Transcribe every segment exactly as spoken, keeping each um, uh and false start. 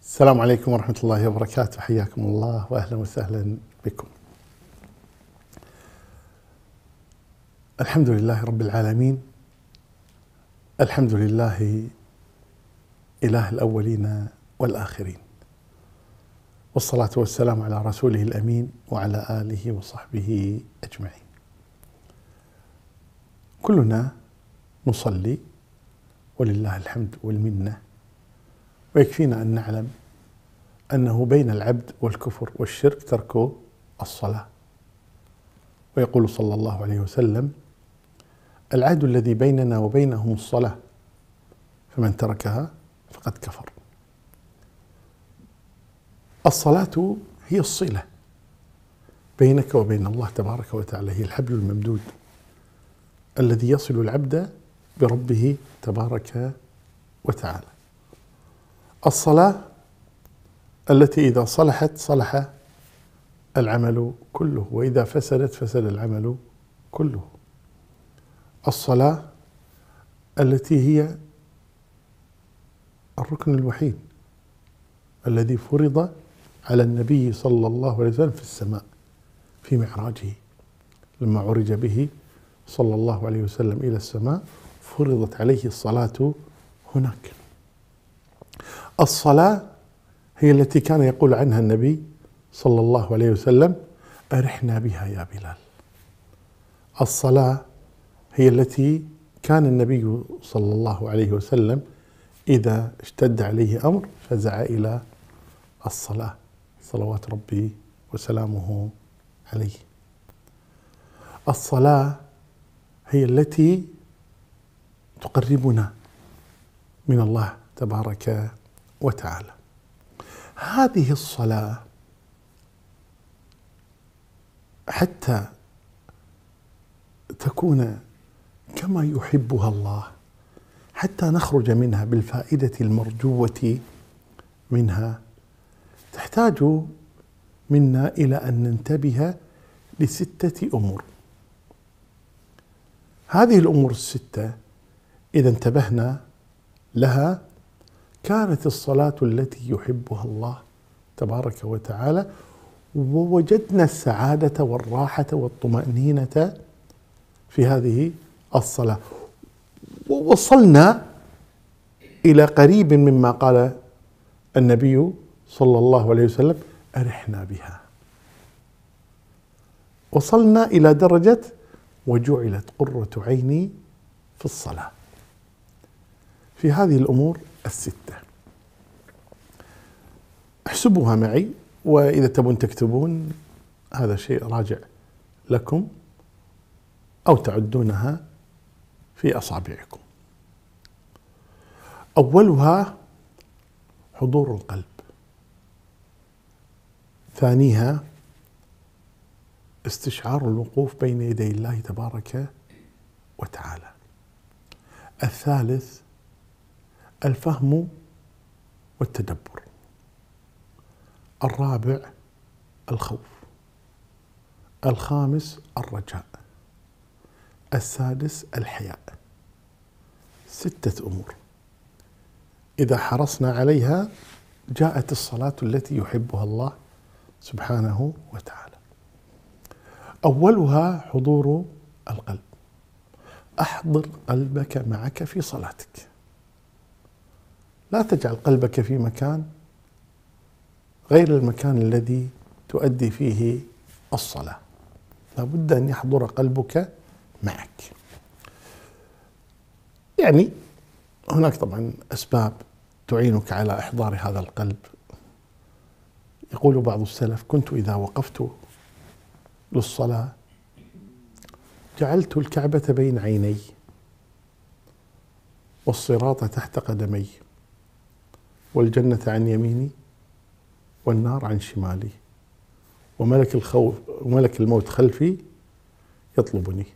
السلام عليكم ورحمة الله وبركاته، حياكم الله وأهلا وسهلا بكم. الحمد لله رب العالمين، الحمد لله إله الأولين والآخرين، والصلاة والسلام على رسوله الأمين وعلى آله وصحبه أجمعين. كلنا نصلي ولله الحمد والمنة، ويكفينا أن نعلم أنه بين العبد والكفر والشرك ترك الصلاة. ويقول صلى الله عليه وسلم: العهد الذي بيننا وبينهم الصلاة، فمن تركها فقد كفر. الصلاة هي الصلة بينك وبين الله تبارك وتعالى، هي الحبل الممدود الذي يصل العبد بربه تبارك وتعالى. الصلاة التي إذا صلحت صلح العمل كله، وإذا فسدت فسد العمل كله. الصلاة التي هي الركن الوحيد الذي فرض على النبي صلى الله عليه وسلم في السماء في معراجه، لما عرج به صلى الله عليه وسلم إلى السماء فرضت عليه الصلاة هناك. الصلاة هي التي كان يقول عنها النبي صلى الله عليه وسلم: أرحنا بها يا بلال. الصلاة هي التي كان النبي صلى الله عليه وسلم إذا اشتد عليه أمر فزع إلى الصلاة صلوات ربي وسلامه عليه. الصلاة هي التي تقربنا من الله تبارك وتعالى. هذه الصلاة حتى تكون كما يحبها الله، حتى نخرج منها بالفائدة المرجوة منها، تحتاج منا إلى أن ننتبه لستة أمور. هذه الأمور الستة إذا انتبهنا لها كانت الصلاة التي يحبها الله تبارك وتعالى، ووجدنا السعادة والراحة والطمأنينة في هذه الصلاة، ووصلنا إلى قريب مما قال النبي صلى الله عليه وسلم: أرحنا بها. وصلنا إلى درجة وجعلت قرة عيني في الصلاة. في هذه الأمور الستة احسبوها معي، وإذا تبون تكتبون هذا شيء راجع لكم، أو تعدونها في أصابعكم. أولها حضور القلب، ثانيها استشعار الوقوف بين يدي الله تبارك وتعالى، الثالث الفهم والتدبر، الرابع الخوف، الخامس الرجاء، السادس الحياء. ستة أمور إذا حرصنا عليها جاءت الصلاة التي يحبها الله سبحانه وتعالى. أولها حضور القلب. أحضر قلبك معك في صلاتك، لا تجعل قلبك في مكان غير المكان الذي تؤدي فيه الصلاة، لا بد أن يحضر قلبك معك. يعني هناك طبعا أسباب تعينك على إحضار هذا القلب. يقول بعض السلف: كنت إذا وقفت للصلاة جعلت الكعبة بين عيني، والصراط تحت قدمي، والجنة عن يميني، والنار عن شمالي، وملك الخوف وملك الموت خلفي يطلبني،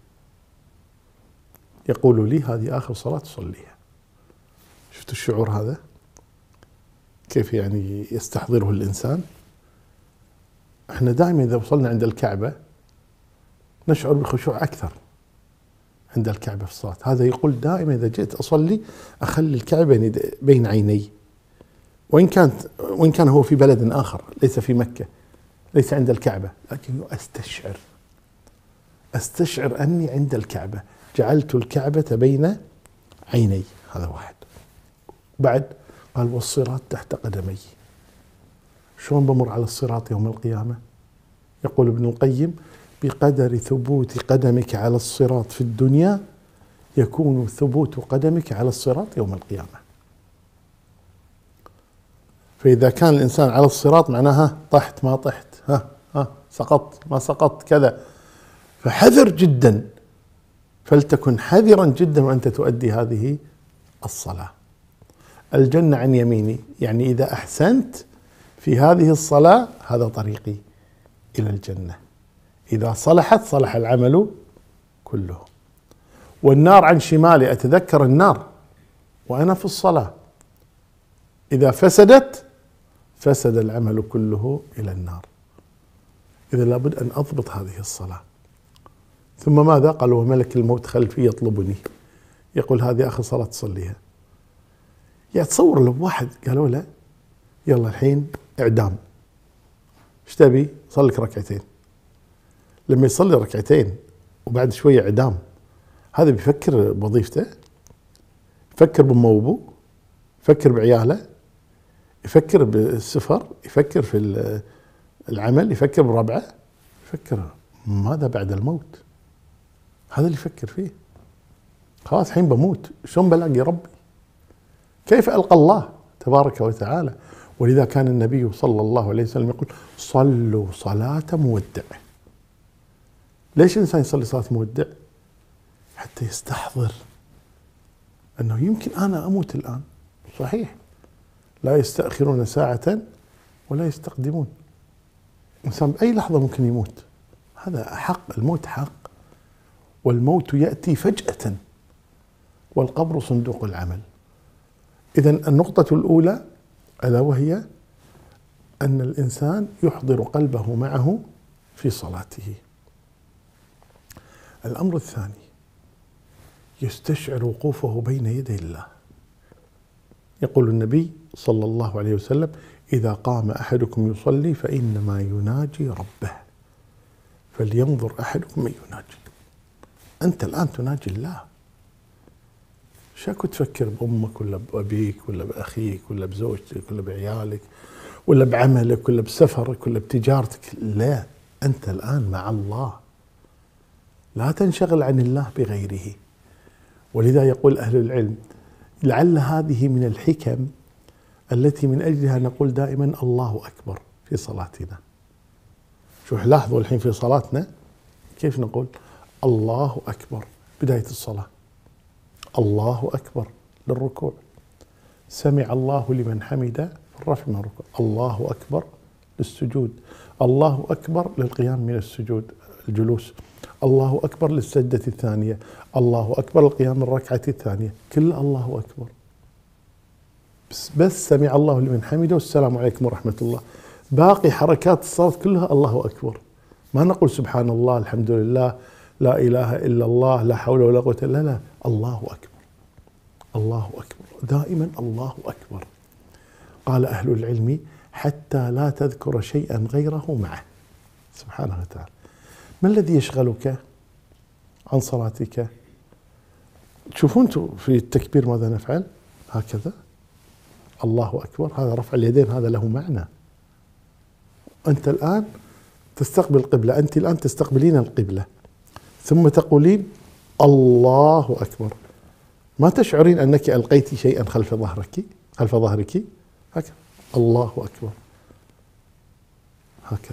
يقول لي: هذه آخر صلاة تصليها. شفت الشعور هذا كيف يعني يستحضره الإنسان؟ احنا دائما إذا وصلنا عند الكعبة نشعر بخشوع أكثر عند الكعبة في الصلاة. هذا يقول دائما إذا جئت أصلي أخلي الكعبة بين عيني، وإن كانت وإن كان هو في بلد آخر ليس في مكة، ليس عند الكعبة، لكنه أستشعر أستشعر أني عند الكعبة، جعلت الكعبة بين عيني. هذا واحد. بعد قال والصراط تحت قدمي. شلون بمر على الصراط يوم القيامة؟ يقول ابن القيم بقدر ثبوت قدمك على الصراط في الدنيا يكون ثبوت قدمك على الصراط يوم القيامة. فإذا كان الإنسان على الصراط معناها طحت ما طحت، ها ها سقطت ما سقطت كذا، فحذر جدا، فلتكن حذرا جدا وأنت تؤدي هذه الصلاة. الجنة عن يميني، يعني إذا أحسنت في هذه الصلاة هذا طريقي إلى الجنة، إذا صلحت صلح العمل كله. والنار عن شمالي، أتذكر النار وأنا في الصلاة، إذا فسدت فسد العمل كله إلى النار. إذا لابد أن أضبط هذه الصلاة. ثم ماذا؟ قال وملك الموت خلفي يطلبني، يقول هذه آخر صلاة تصليها. يعني تصور لو واحد قالوا له يلا الحين إعدام، ايش تبي؟ صلي لك ركعتين. لما يصلي ركعتين وبعد شوية إعدام، هذا بيفكر بوظيفته، يفكر بأمه وأبوه، يفكر بعياله، يفكر بالسفر، يفكر في العمل، يفكر بربعه، يفكر ماذا بعد الموت. هذا اللي يفكر فيه. خلاص الحين بموت، شلون بلاقي ربي؟ كيف ألقى الله تبارك وتعالى؟ ولذا كان النبي صلى الله عليه وسلم يقول صلوا صلاة مودع. ليش الإنسان يصلي صلاة مودع؟ حتى يستحضر أنه يمكن أنا أموت الآن. صحيح، لا يستأخرون ساعة ولا يستقدمون. الإنسان بأي لحظة ممكن يموت، هذا حق، الموت حق، والموت يأتي فجأة، والقبر صندوق العمل. إذن النقطة الأولى ألا وهي أن الإنسان يحضر قلبه معه في صلاته. الأمر الثاني يستشعر وقوفه بين يدي الله. يقول النبي صلى الله عليه وسلم إذا قام أحدكم يصلي فإنما يناجي ربه فلينظر أحدكم من يناجي. أنت الآن تناجي الله. شاكو تفكر بأمك ولا بأبيك ولا بأخيك ولا بزوجتك ولا بعيالك ولا بعملك ولا بسفرك ولا بتجارتك؟ لا، أنت الآن مع الله، لا تنشغل عن الله بغيره. ولذا يقول أهل العلم لعل هذه من الحكم التي من أجلها نقول دائما الله أكبر في صلاتنا. شوف لاحظوا الحين في صلاتنا كيف نقول الله أكبر بداية الصلاة، الله أكبر للركوع، سمع الله لمن حمده في الرفع من الركوع، الله أكبر للسجود، الله أكبر للقيام من السجود الجلوس، الله أكبر للسجدة الثانية، الله أكبر للقيام من الركعة الثانية، كل الله أكبر. بس, بس سمع الله لمن حمده والسلام عليكم ورحمة الله. باقي حركات الصلاة كلها الله أكبر. ما نقول سبحان الله الحمد لله لا إله إلا الله لا حول ولا قوة إلا بالله، الله أكبر الله أكبر، دائما الله أكبر. قال أهل العلم حتى لا تذكر شيئا غيره معه سبحانه وتعالى. ما الذي يشغلك عن صلاتك؟ تشوفون في التكبير ماذا نفعل؟ هكذا الله أكبر، هذا رفع اليدين، هذا له معنى. أنت الآن تستقبل القبلة، أنت الآن تستقبلين القبلة ثم تقولين الله أكبر، ما تشعرين أنك ألقيت شيئا خلف ظهرك خلف ظهرك هكذا الله أكبر، هكذا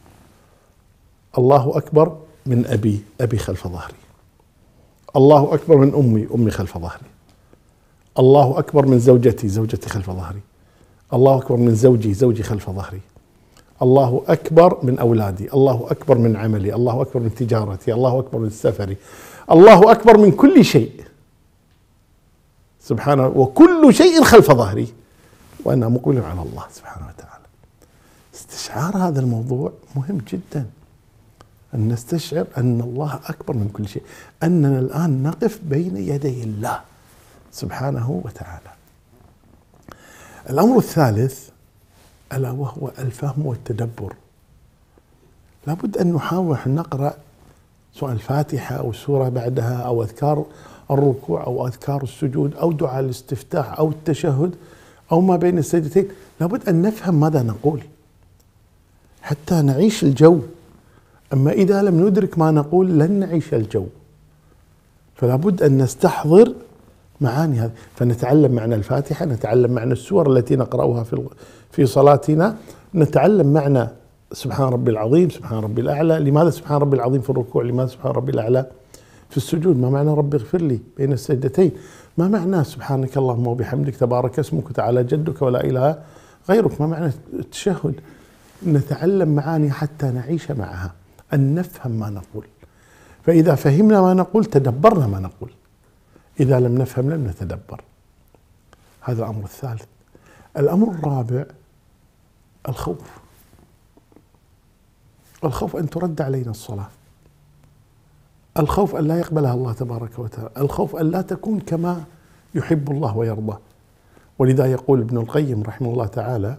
الله أكبر من أبي أبي خلف ظهري، الله أكبر من أمي أمي خلف ظهري، الله أكبر من زوجتي زوجتي خلف ظهري، الله أكبر من زوجي زوجي خلف ظهري، الله أكبر من أولادي، الله أكبر من عملي، الله أكبر من تجارتي، الله أكبر من سفري، الله أكبر من كل شيء سبحانه، وكل شيء خلف ظهري وأنا مقبل على الله سبحانه وتعالى. استشعار هذا الموضوع مهم جدا، أن نستشعر أن الله أكبر من كل شيء، أننا الآن نقف بين يدي الله سبحانه وتعالى. الأمر الثالث ألا وهو الفهم والتدبر. لابد أن نحاول أن نقرأ سواء الفاتحة أو السورة بعدها أو أذكار الركوع أو أذكار السجود أو دعاء الاستفتاح أو التشهد أو ما بين السجدتين. لابد أن نفهم ماذا نقول حتى نعيش الجو. أما إذا لم ندرك ما نقول لن نعيش الجو. فلا بد أن نستحضر معاني هذه، فنتعلم معنى الفاتحة، نتعلم معنى السور التي نقرأها في في صلاتنا، نتعلم معنى سبحان ربي العظيم، سبحان ربي الأعلى. لماذا سبحان ربي العظيم في الركوع؟ لماذا سبحان ربي الأعلى في السجود؟ ما معنى ربي اغفر لي بين السجدتين؟ ما معنى سبحانك اللهم وبحمدك تبارك اسمك وتعالى جدك ولا إله غيرك؟ ما معنى التشهد؟ نتعلم معاني حتى نعيش معها، أن نفهم ما نقول. فإذا فهمنا ما نقول تدبرنا ما نقول، إذا لم نفهم لم نتدبر. هذا الأمر الثالث. الأمر الرابع الخوف. الخوف أن ترد علينا الصلاة، الخوف أن لا يقبلها الله تبارك وتعالى، الخوف أن لا تكون كما يحب الله ويرضى. ولذا يقول ابن القيم رحمه الله تعالى: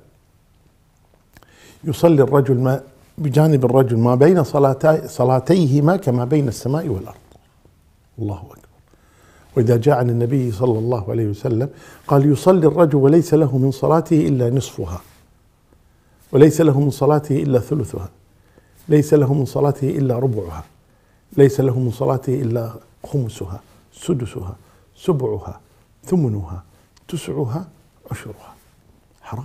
يصلي الرجل ما بجانب الرجل ما بين صلاتي صلاتيهما كما بين السماء والأرض. الله أكبر. وإذا جاء عن النبي صلى الله عليه وسلم قال: يصلي الرجل وليس له من صلاته إلا نصفها، وليس له من صلاته إلا ثلثها، ليس له من صلاته إلا ربعها، ليس له من صلاته إلا خمسها، سدسها، سبعها، ثمنها، تسعها، عشرها. حرام،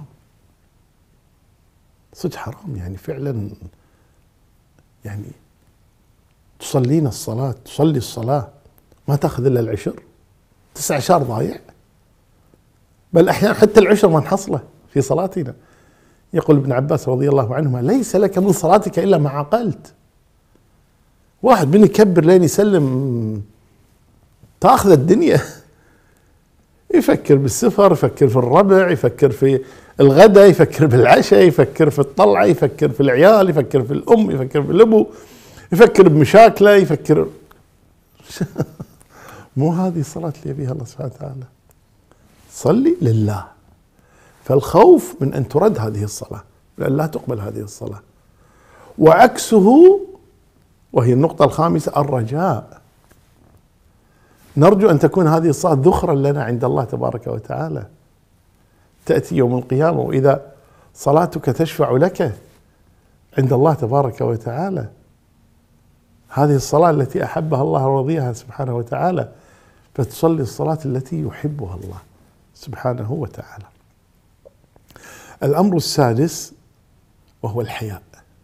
صدق حرام. يعني فعلا يعني تصلين الصلاة، تصلي الصلاة ما تأخذ إلا العشر، تسع عشر ضايع، بل أحيانا حتى العشر ما نحصله في صلاتنا. يقول ابن عباس رضي الله عنهما: ليس لك من صلاتك إلا ما عقلت. واحد من يكبر لين يسلم تأخذ الدنيا، يفكر بالسفر، يفكر في الربع، يفكر في الغداء، يفكر بالعشاء، يفكر في الطلعة، يفكر في العيال، يفكر في الأم، يفكر في الأبو، يفكر بمشاكله، يفكر مو هذه الصلاة اللي يبيها الله سبحانه وتعالى. صلي لله. فالخوف من أن ترد هذه الصلاة، لأن لا تقبل هذه الصلاة. وعكسه، وهي النقطة الخامسة، الرجاء. نرجو أن تكون هذه الصلاة ذخرا لنا عند الله تبارك وتعالى، تأتي يوم القيامة وإذا صلاتك تشفع لك عند الله تبارك وتعالى. هذه الصلاة التي أحبها الله ورضيها سبحانه وتعالى، فتصلي الصلاة التي يحبها الله سبحانه وتعالى. الأمر السادس وهو الحياء.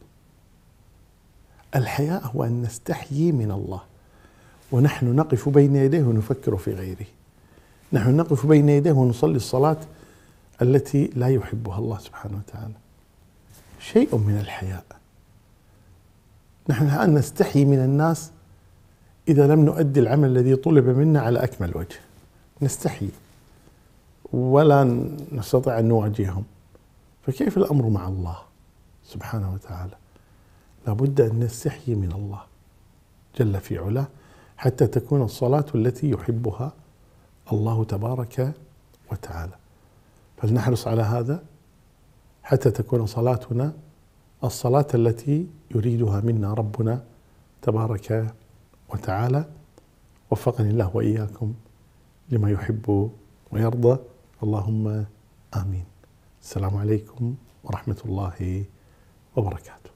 الحياء هو أن نستحيي من الله ونحن نقف بين يديه ونفكر في غيره. نحن نقف بين يديه ونصلي الصلاة التي لا يحبها الله سبحانه وتعالى. شيء من الحياء. نحن الآن نستحي من الناس إذا لم نؤدي العمل الذي طلب منا على أكمل وجه، نستحي ولا نستطيع أن نواجههم. فكيف الأمر مع الله سبحانه وتعالى؟ لابد أن نستحي من الله جل في علاه حتى تكون الصلاة التي يحبها الله تبارك وتعالى. فلنحرص على هذا حتى تكون صلاتنا الصلاة التي يريدها منا ربنا تبارك وتعالى. وفقني الله وإياكم لما يحب ويرضى، اللهم آمين. السلام عليكم ورحمة الله وبركاته.